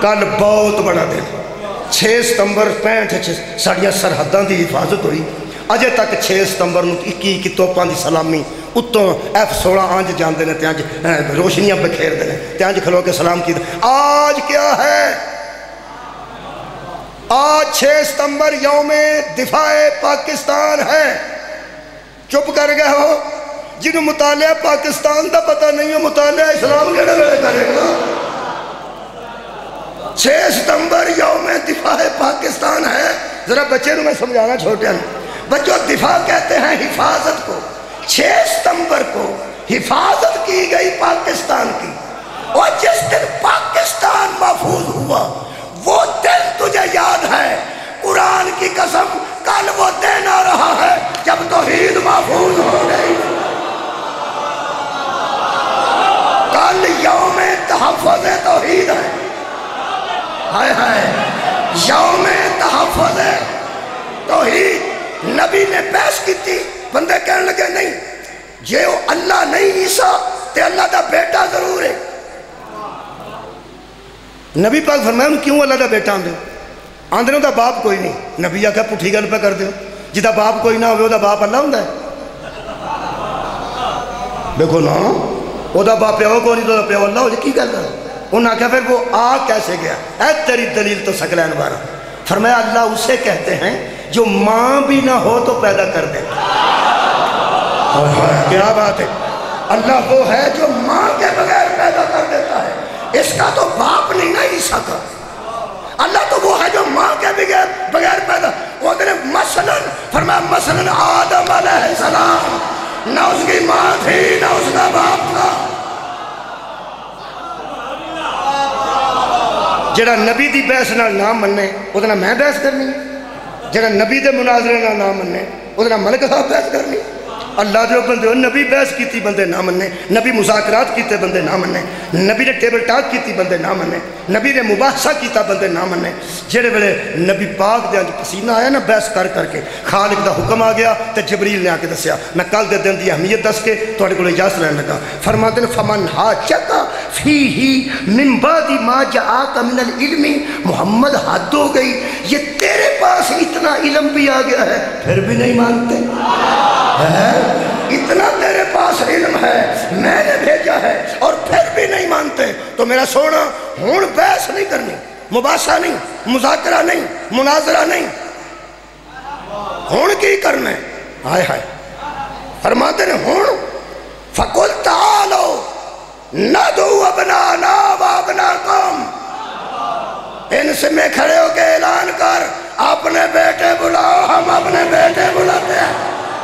کل بہت بڑا دن 6 ستمبر 65 ساڑیاں سرحداں دی حفاظت ہوئی اجے تک 6 ستمبر 21 توپاں دی سلامی اتوں F-16 آنج جاندے نے تے آنج روشنیاں بکھیر دے نے تے آنج کھلو کے سلام کی آج کیا ہے آج 6 ستمبر یوم دفاع پاکستان ہے چپ کر گئے ہو جنہوں مطالعہ پاکستان دا پتہ نہیں ہو مطالعہ اسلام کے لئے کرے گا 6 ستمبر یوم دفاع پاکستان ہے ذرا بچے میں سمجھانا چھوٹے ہیں بچوں دفاع کہتے ہیں حفاظت کو 6 ستمبر کو حفاظت کی گئی پاکستان کی اور جس دن پاکستان محفوظ ہوا وہ دن تجھے یاد ہے قرآن کی قسم کل وہ دن آ رہا ہے جب توحید محفوظ ہو گئی کل یوم تحفظ توحید ہے ہائے ہائے یوم تحفظ توحید نبی نے بحث کی تھی بندے کہنے لگے نہیں یہ اللہ نہیں عیسیٰ تے اللہ دا بیٹا ضرور ہے نبی پاک فرمائے کیوں اللہ دا بیٹا آندھنے دا باپ کوئی نہیں نبی آکھا پٹھی گل پہ کر دے جدا باپ کوئی نہ ہوئے دا باپ اللہ ہوں ہے دیکھو نا وہ دا باپ پیو کو نہیں تو دا پیو اللہ ہو جائے کی کہتا ہے انہوں نے کہا پھر وہ کیسے گیا اے تیری دلیل تو سکلین بارا فرمایا اللہ اسے کہتے ہیں جو ماں بھی نہ ہو تو پیدا کر دیتا کیا بات ہے اللہ وہ ہے جو ماں کے بغیر پیدا کر دیتا ہے اس کا تو باپ نہیں نا عیسیٰ کا اللہ تو وہ ہے جو ماں کے بغیر پیدا وہ نے مثلا فرمایا مثلا آدم علیہ السلام نہ اس کی ماں تھی نہ اس کا باپ تھا جڑا نبی دی بحث نہ نام مننے ادھنا میں بحث کرنی جڑا نبی دے مناظرے نہ نام مننے ادھنا ملک صاحب بحث کرنی اللہ جو بندے نبی بحث کیتی بندے نہ مننے نبی مذاکرات کیتے بندے نہ مننے نبی نے ٹیبل ٹاک کیتی بندے نہ مننے نبی نے مباحثہ کیتا بندے نہ مننے جڑے بڑے نبی پاک دے آج پسینہ آیا نا بحث کر کر کے خالق دا حکم آ گیا تے جبریل نے آ کے دسیا میں کل دے دن دی اہمیت دس کے توڑے کو اجازت رہنے لگا فرماتے ہیں فمن حاجتا فیہی من بعد ما جاءاک من العلم محمد حد ہو گئی یہ تیرے پاس اتنا علم بھی آ گیا ہے پھر بھی نہیں مانتے اتنا تیرے پاس علم ہے میں نے بھیجا ہے اور پھر بھی نہیں مانتے تو میرا سونا ہون بحث نہیں کرنی مباحثہ نہیں مذاکرہ نہیں مناظرہ نہیں ہون کی کرنا ہے ہائے ہائے فرماتے ہیں ہون فَقُلْ تَعَالَوْ نَدْعُ أَبْنَانَا وَأَبْنَاكُمْ ان سے میں کھڑے ہو کے اعلان کر اپنے بیٹے بلاؤ ہم اپنے بیٹے بلاتے ہیں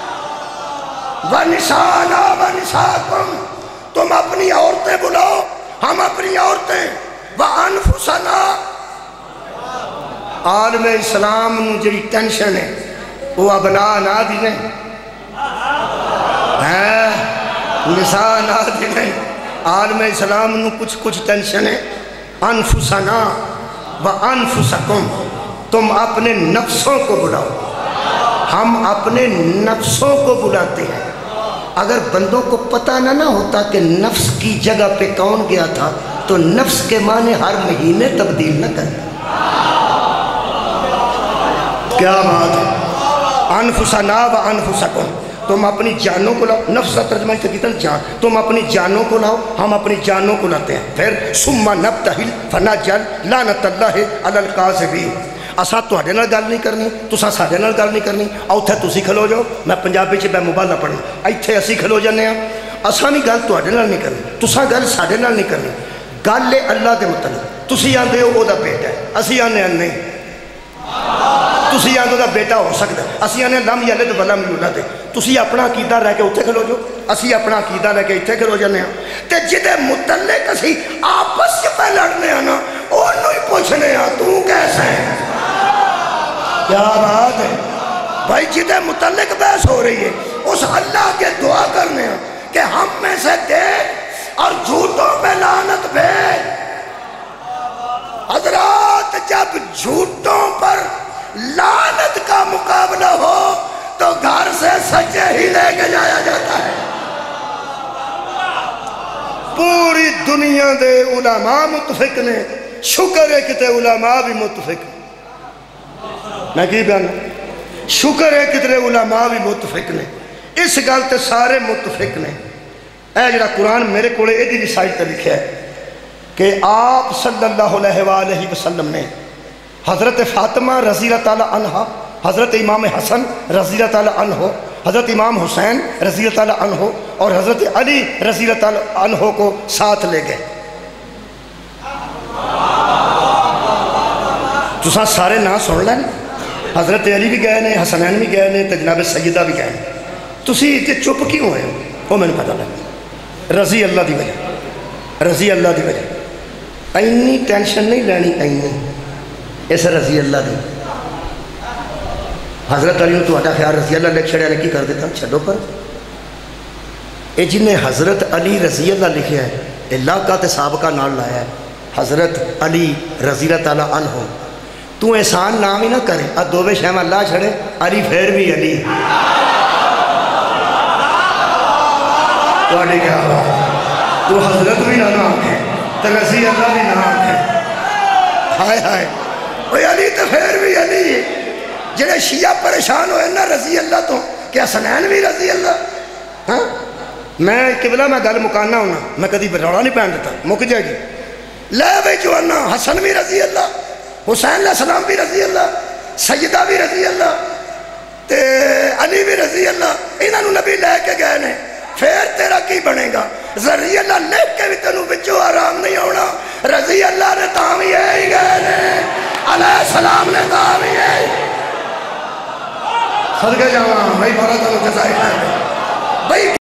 وَنِسَانَا وَنِسَاكُمْ تم اپنی عورتیں بلاؤ ہم اپنی عورتیں وَأَنفُسَنَا عالم اسلام جڑی ٹینشن ہے وہ ابناء نہ دی نہیں نساء نہ دی نہیں عالم اسلام کچھ ٹینشن ہے انفسنا وَأَنفُسَكُمْ تم اپنے نفسوں کو بلاؤ ہم اپنے نفسوں کو بلاتے ہیں اگر بندوں کو پتہ نہ ہوتا کہ نفس کی جگہ پہ کون گیا تھا تو نفس کے معنی ہر مہینے تبدیل نہ کریں کیا بات ہے انفسنا وانفسکم تم اپنی جانوں کو لاؤ نفس کا ترجمہ کتنا جان تم اپنی جانوں کو لاؤ ہم اپنی جانوں کو لاتے ہیں پھر ثم نبتہل فنجعل لعنت اللہ علی الکاذبین اساں تواڈے نال گل نہیں کرنی تساں ساڈے نال گل نہیں کرنی اوتھے تسی کھلو جاؤ میں پنجابی چ بے مبالغہ پڑھنا ایتھے اسی کھلو جانے ہاں اساں بھی گل تواڈے نال نہیں کرنی تساں گل ساڈے نال نہیں کرنی گل ہے اللہ دے متعلق تسی آندے ہو او دا بیٹا ہے اسی آنے نہیں تسی آندے دا بیٹا ہو سکتا ہے اسی آنے لم یلد ولم یولد تسی اپنا عقیدہ رہ کے اتھے کھلو جو اسی اپنا عقیدہ رہ کے اتھے کھلو جانے ہاں تے جدے متعلق اسی آپس پہ لڑنے ہاں نا انہوں ہی پوچھنے ہاں تو کیسے ہیں کیا بات ہے بھائی جدے متعلق بحث ہو رہی ہے اس اللہ کے دعا کرنے ہیں کہ ہم میں سے دیکھ اور جھوٹوں پہ لعنت بھیج حضرات جب جھوٹوں پر لعنت کا مقابلہ ہو تو گھر سے سچے ہی لے کے جایا جاتا ہے پوری دنیا دے علماء متفق نے، شکر ہے کتے علماء بھی متفق میں کی بیان شکر ہے کتنے علماء بھی متفق نے، اس گل تے سارے متفق نے۔ اے جڑا قرآن میرے کوڑے ایدی بھی سائٹ تے لکھا ہے کہ آپ صلی اللہ علیہ وآلہ وسلم نے حضرت فاطمہ رضی اللہ تعالیٰ عنہ، حضرت امام حسن رضی اللہ تعالیٰ عنہ، حضرت امام حسین رضی اللہ تعالیٰ عنہ اور حضرت علی رضی اللہ تعالیٰ عنہ کو ساتھ لے گئے۔ تو سارے نا سن لیں، حضرت علی بھی گئے نے، حسنین بھی گئے نے، جناب سیدہ بھی گئے نے۔ تسی اتنے چپ کیوں ہوئے ہو؟ وہ میں نے پتا لگا، رضی اللہ دی وجہ، رضی اللہ دی وجہ۔ اینی ٹینشن نہیں لینی، اینی اس رضی اللہ دی۔ حضرت علی تو اٹھا خیال رضی اللہ لکھ چھڑے نے کی کر دیتا چھڑو پر اے جن نے حضرت علی رضی اللہ لکھے ہے اللہ کا تے سابقہ نال لایا ہے حضرت علی رضی اللہ تعالیٰ عنہ۔ تو احسان نام ہی نہ کرے دووے شہم اللہ چھڑے علی پھر بھی علی تو اڈے کیا بات، تو حضرت بھی نہ نام ہے تو رضی اللہ بھی نام ہے۔ ہائے ہائے اوہ علی تو پھر بھی علی ہے۔ جنہیں شیعہ پریشان ہوئے نا رضی اللہ تو کیا حسنین بھی رضی اللہ؟ ہاں میں قبلہ میں گل مکانا ہونا، میں کدی روڑا نہیں پہن دیتا، مک جائے گی۔ لے بھئی جوانا حسن بھی رضی اللہ، حسین علیہ السلام بھی رضی اللہ، سیدہ بھی رضی اللہ، تے علی بھی رضی اللہ، انہاں نو نبی لے کے گئے نے۔ پھر تیرا کی بنے گا؟ رضی اللہ لکھ کے بھی تنو بچو آرام نہیں ہونا۔ رضی اللہ نے تامی ہے ہی گئے نے، علیہ السلام نے تامی ہے ہی صدقہ جاواں بھائی بارہ تنو جزائے خیر بھائی۔